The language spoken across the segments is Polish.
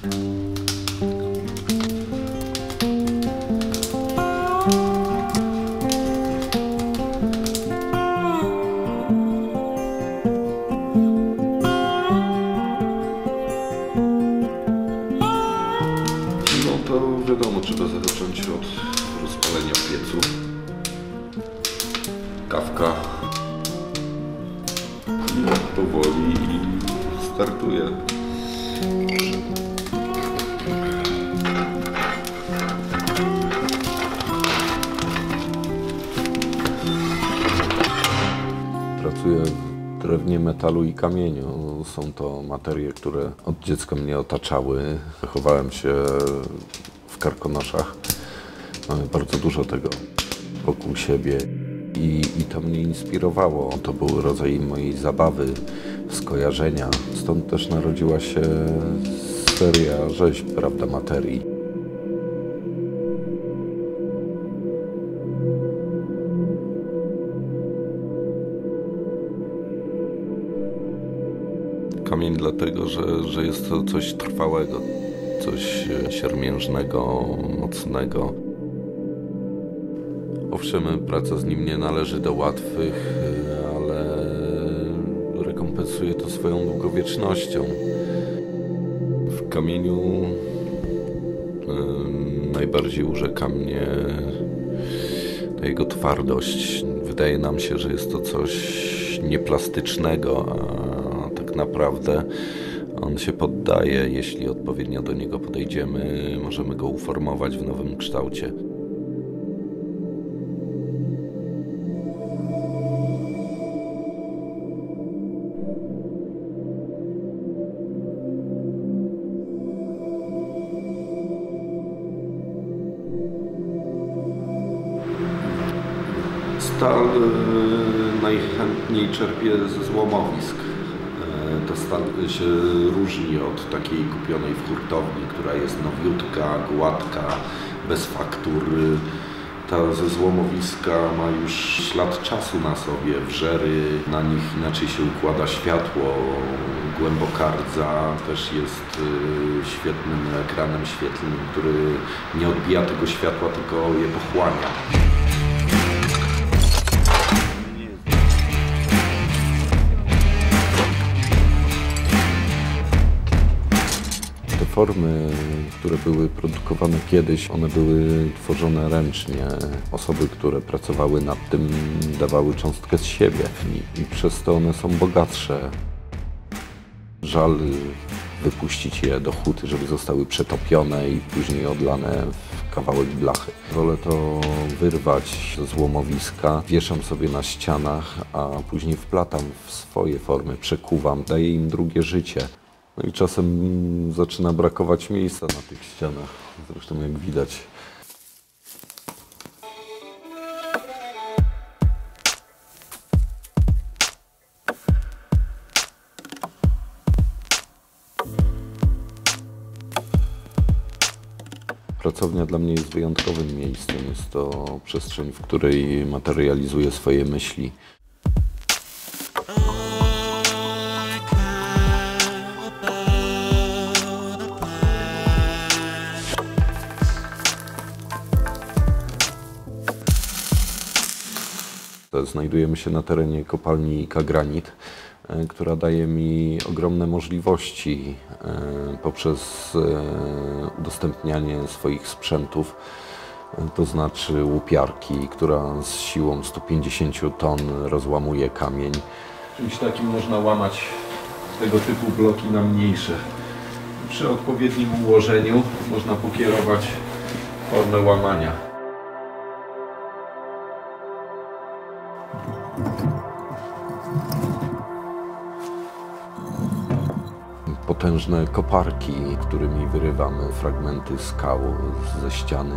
Wiadomo, trzeba zacząć od rozpalenia piecu. Kawka. I powoli startuje. Pracuję w drewnie, metalu i kamieniu. Są to materie, które od dziecka mnie otaczały. Wychowałem się w Karkonoszach. Mamy bardzo dużo tego wokół siebie i to mnie inspirowało. To był rodzaj mojej zabawy, skojarzenia. Stąd też narodziła się seria rzeźb, prawda, materii. Kamień dlatego, że jest to coś trwałego, coś siermiężnego, mocnego. Owszem, praca z nim nie należy do łatwych, ale rekompensuje to swoją długowiecznością. W kamieniu najbardziej urzeka mnie jego twardość. Wydaje nam się, że jest to coś nieplastycznego, a tak naprawdę on się poddaje. Jeśli odpowiednio do niego podejdziemy, możemy go uformować w nowym kształcie. Stal najchętniej czerpie ze złomowisk. Ta stal się różni od takiej kupionej w hurtowni, która jest nowiutka, gładka, bez faktur. Ta ze złomowiska ma już ślad czasu na sobie, wrzery, na nich inaczej się układa światło. Głębokardza też jest świetnym ekranem świetlnym, który nie odbija tego światła, tylko je pochłania. Formy, które były produkowane kiedyś, one były tworzone ręcznie. Osoby, które pracowały nad tym, dawały cząstkę z siebie i przez to one są bogatsze. Żal wypuścić je do huty, żeby zostały przetopione i później odlane w kawałek blachy. Wolę to wyrwać ze złomowiska, wieszam sobie na ścianach, a później wplatam w swoje formy, przekuwam, daję im drugie życie. No i czasem zaczyna brakować miejsca na tych ścianach, zresztą jak widać. Pracownia dla mnie jest wyjątkowym miejscem. Jest to przestrzeń, w której materializuję swoje myśli. Znajdujemy się na terenie kopalni Kagranit, która daje mi ogromne możliwości poprzez udostępnianie swoich sprzętów, to znaczy łupiarki, która z siłą 150 ton rozłamuje kamień. Czymś takim można łamać tego typu bloki na mniejsze. Przy odpowiednim ułożeniu można pokierować formę łamania. Potężne koparki, którymi wyrywamy fragmenty skał ze ściany.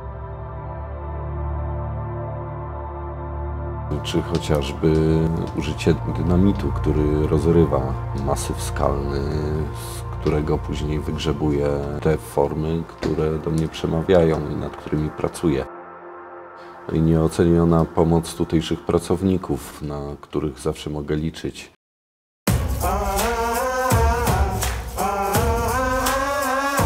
Czy chociażby użycie dynamitu, który rozrywa masyw skalny, z którego później wygrzebuję te formy, które do mnie przemawiają i nad którymi pracuję. I nieoceniona pomoc tutejszych pracowników, na których zawsze mogę liczyć.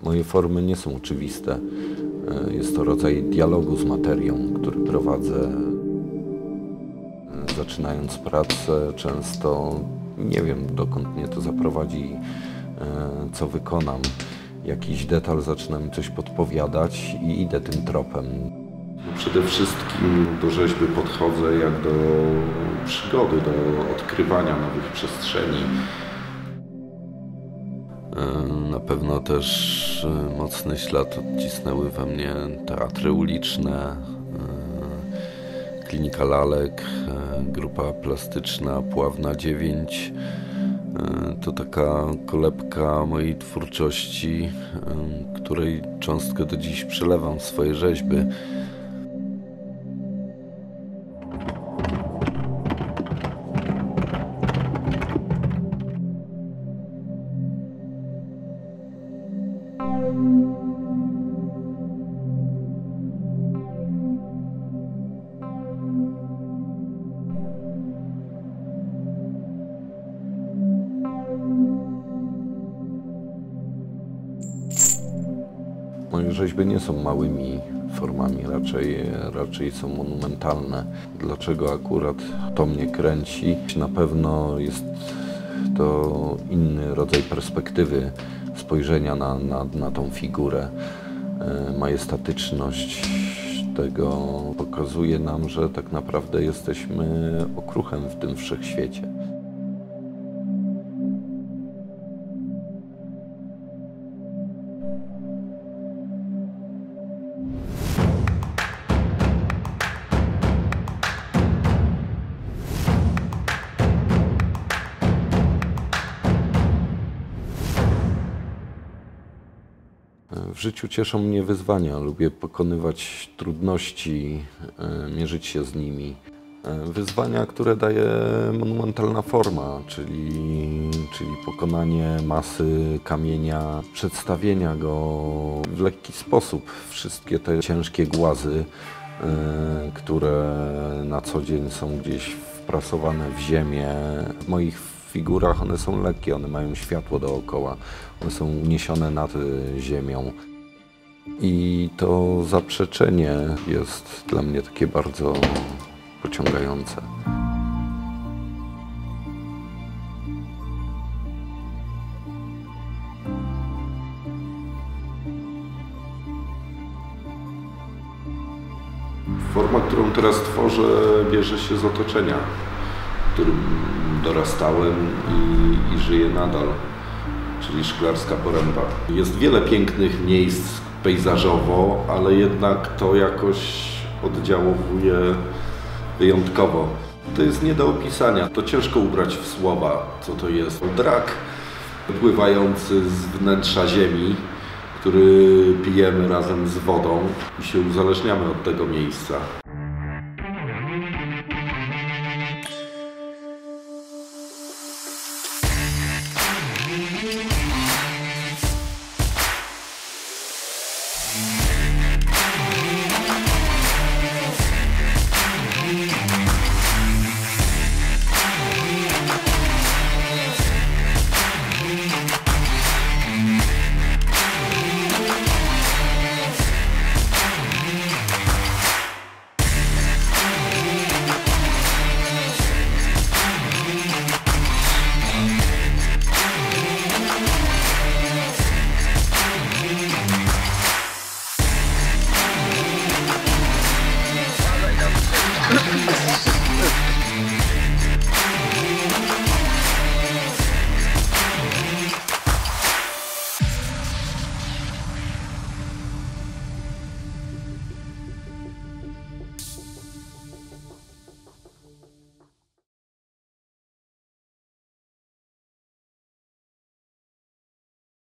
Moje formy nie są oczywiste. Jest to rodzaj dialogu z materią, który prowadzę. Zaczynając pracę, często nie wiem, dokąd mnie to zaprowadzi, co wykonam. Jakiś detal zaczyna mi coś podpowiadać i idę tym tropem. Przede wszystkim do rzeźby podchodzę jak do przygody, do odkrywania nowych przestrzeni. Na pewno też mocny ślad odcisnęły we mnie teatry uliczne, Klinika Lalek, grupa plastyczna Puławna 9. To taka kolebka mojej twórczości, której cząstkę do dziś przelewam w swoje rzeźby. Moje rzeźby nie są małymi formami, raczej są monumentalne. Dlaczego akurat to mnie kręci? Na pewno jest to inny rodzaj perspektywy spojrzenia na tą figurę. Majestatyczność tego pokazuje nam, że tak naprawdę jesteśmy okruchem w tym wszechświecie. W życiu cieszą mnie wyzwania. Lubię pokonywać trudności, mierzyć się z nimi. Wyzwania, które daje monumentalna forma, czyli pokonanie masy kamienia, przedstawienia go w lekki sposób. Wszystkie te ciężkie głazy, które na co dzień są gdzieś wprasowane w ziemię. W moich figurach one są lekkie, one mają światło dookoła, one są uniesione nad ziemią. I to zaprzeczenie jest dla mnie takie bardzo pociągające. Forma, którą teraz tworzę, bierze się z otoczenia, w którym dorastałem i żyję nadal, czyli Szklarska Poręba. Jest wiele pięknych miejsc pejzażowo, ale jednak to jakoś oddziałuje wyjątkowo. To jest nie do opisania, to ciężko ubrać w słowa, co to jest. Drak wypływający z wnętrza ziemi, który pijemy razem z wodą i się uzależniamy od tego miejsca.